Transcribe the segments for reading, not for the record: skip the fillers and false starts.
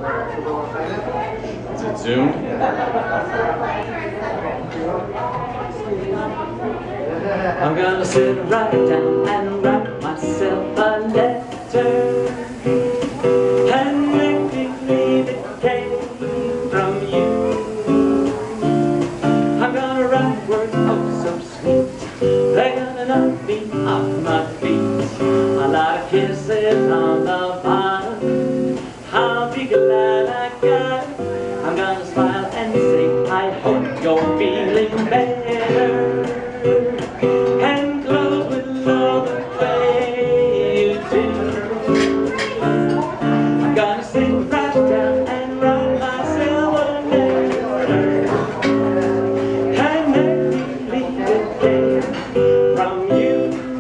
Is it zoomed? I'm gonna sit right down and write myself a letter and make believe it came from you. I'm gonna write words oh so sweet, they're gonna knock me off my feet. A lot of kisses on the bottom, I'll be glad I got it. I'm gonna smile and say, I hope you're feeling better. And close with love the way you do. I'm gonna sit right down and write myself a letter and make believe it came from you.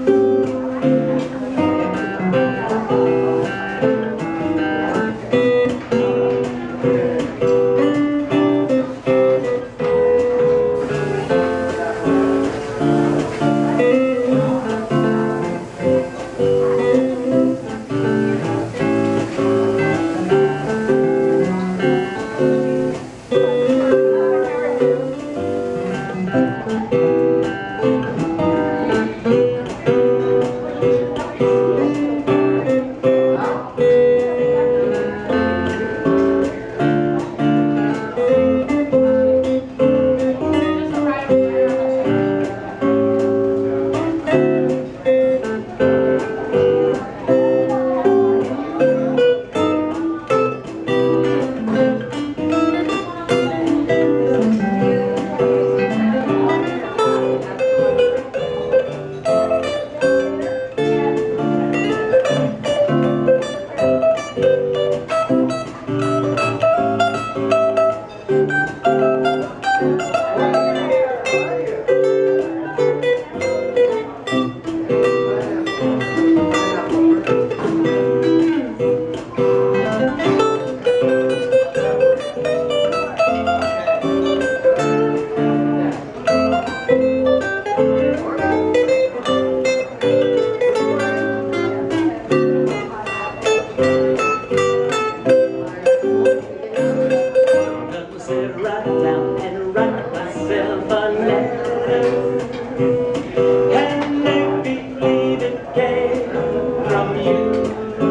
Sit right down and write myself a letter and make believe it came from you.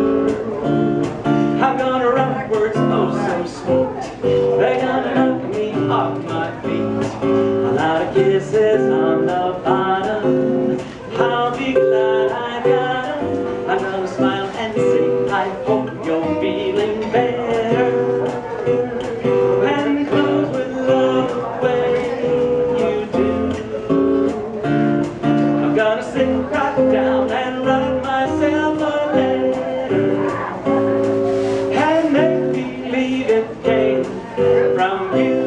I'm gonna write words oh so sweet, they're gonna knock me off my feet. A lot of kisses on the bottom, I'll be glad I got 'em. I'm gonna smile and say, I hope you're feeling better. Sit right down and write myself a letter and make believe it came from you.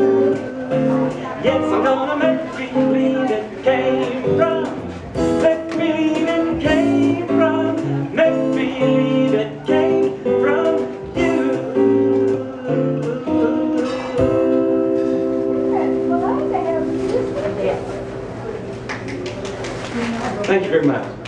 Yes, I'm gonna make believe it came from, make believe it came from, make believe it came from you. Thank you very much.